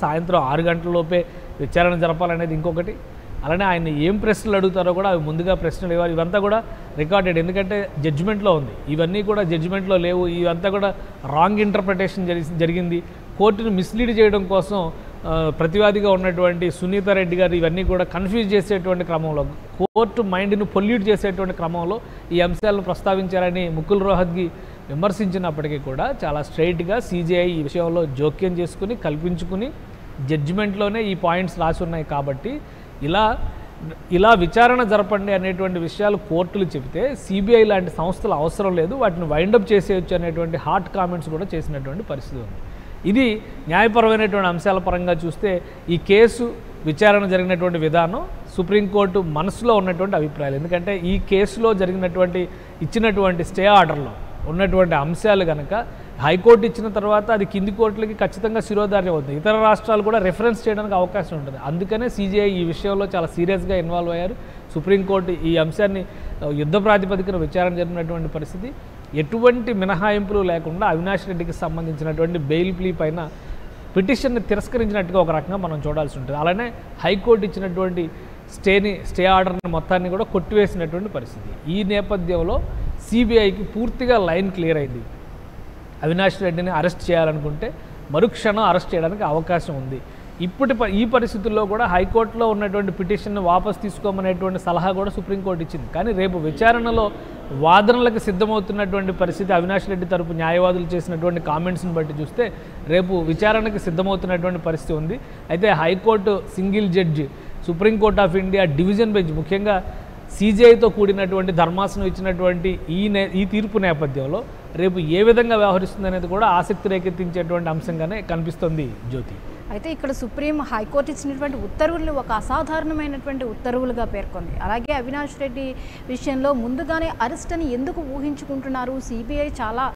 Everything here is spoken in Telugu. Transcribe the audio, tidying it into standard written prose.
సాయంత్రం 6 గంటల లోపే విచారణ జరపాలనేది ఇంకొకటి. అలానే ఆయన ఏం ప్రశ్నలు అడుగుతారో కూడా అవి ముందుగా ప్రశ్నలు ఇవ్వాలి. ఇవంతా కూడా రికార్డెడ్, ఎందుకంటే జడ్జిమెంట్లో ఉంది. ఇవన్నీ కూడా జడ్జిమెంట్లో లేవు. ఇవంతా కూడా రాంగ్ ఇంటర్ప్రిటేషన్ జరిగింది. కోర్టును మిస్లీడ్ చేయడం కోసం ప్రతివాదిగా ఉన్నటువంటి సునీత రెడ్డి గారు ఇవన్నీ కూడా కన్ఫ్యూజ్ చేసేటువంటి క్రమంలో, కోర్టు మైండ్ను పొల్యూట్ చేసేటువంటి క్రమంలో ఈ అంశాలను ప్రస్తావించారని ముకుల్ రోహత్గి విమర్శించినప్పటికీ కూడా చాలా స్ట్రైట్గా సిజేఐ ఈ విషయంలో జోక్యం చేసుకుని కల్పించుకుని జడ్జిమెంట్లోనే ఈ పాయింట్స్ రాసి ఉన్నాయి. కాబట్టి ఇలా విచారణ జరపండి అనేటువంటి విషయాలు కోర్టులు చెబితే సిబిఐ లాంటి సంస్థలు అవసరం లేదు, వాటిని వైండప్ చేసేయచ్చు అనేటువంటి హాట్ కామెంట్స్ కూడా చేసినటువంటి పరిస్థితి ఉంది. ఇది న్యాయపరమైనటువంటి అంశాల పరంగా చూస్తే ఈ కేసు విచారణ జరిగినటువంటి విధానం సుప్రీంకోర్టు మనసులో ఉన్నటువంటి అభిప్రాయాలు. ఎందుకంటే ఈ కేసులో జరిగినటువంటి ఇచ్చినటువంటి స్టే ఆర్డర్లో ఉన్నటువంటి అంశాలు కనుక హైకోర్టు ఇచ్చిన తర్వాత అది కింది కోర్టులకి ఖచ్చితంగా శిరోధార్యం అవుతుంది. ఇతర రాష్ట్రాలు కూడా రెఫరెన్స్ చేయడానికి అవకాశం ఉంటుంది. అందుకనే సిజేఐ ఈ విషయంలో చాలా సీరియస్గా ఇన్వాల్వ్ అయ్యారు. సుప్రీంకోర్టు ఈ అంశాన్ని యుద్ధ ప్రాతిపదికన విచారణ జరిగినటువంటి పరిస్థితి. ఎటువంటి మినహాయింపులు లేకుండా అవినాష్ రెడ్డికి సంబంధించినటువంటి బెయిల్ ప్లీ పైన పిటిషన్ని తిరస్కరించినట్టుగా ఒక రకంగా మనం చూడాల్సి ఉంటుంది. అలానే హైకోర్టు ఇచ్చినటువంటి స్టే ఆర్డర్ని మొత్తాన్ని కూడా కొట్టివేసినటువంటి పరిస్థితి. ఈ నేపథ్యంలో సిబిఐకి పూర్తిగా లైన్ క్లియర్ అయింది. అవినాష్ రెడ్డిని అరెస్ట్ చేయాలనుకుంటే మరుక్షణం అరెస్ట్ చేయడానికి అవకాశం ఉంది. ఈ పరిస్థితుల్లో కూడా హైకోర్టులో ఉన్నటువంటి పిటిషన్ను వాపసు తీసుకోమనేటువంటి సలహా కూడా సుప్రీంకోర్టు ఇచ్చింది. కానీ రేపు విచారణలో వాదనలకు సిద్ధమవుతున్నటువంటి పరిస్థితి, అవినాష్ రెడ్డి తరపు న్యాయవాదులు చేసినటువంటి కామెంట్స్ని బట్టి చూస్తే రేపు విచారణకు సిద్ధమవుతున్నటువంటి పరిస్థితి ఉంది. అయితే high court single judge, supreme court of India division bench, ముఖ్యంగా సిజేఐతో కూడినటువంటి ధర్మాసనం ఇచ్చినటువంటి ఈ తీర్పు నేపథ్యంలో రేపు ఏ విధంగా వ్యవహరిస్తుంది అనేది కూడా ఆసక్తి రేకెత్తించేటువంటి అంశంగానే కనిపిస్తుంది జ్యోతి. అయితే ఇక్కడ సుప్రీం హైకోర్టు ఇచ్చినటువంటి ఉత్తర్వులను ఒక అసాధారణమైనటువంటి ఉత్తర్వులుగా పేర్కొంది. అలాగే అవినాష్ రెడ్డి విషయంలో ముందుగానే అరెస్ట్ అని ఎందుకు ఊహించుకుంటున్నారు? సిబిఐ చాలా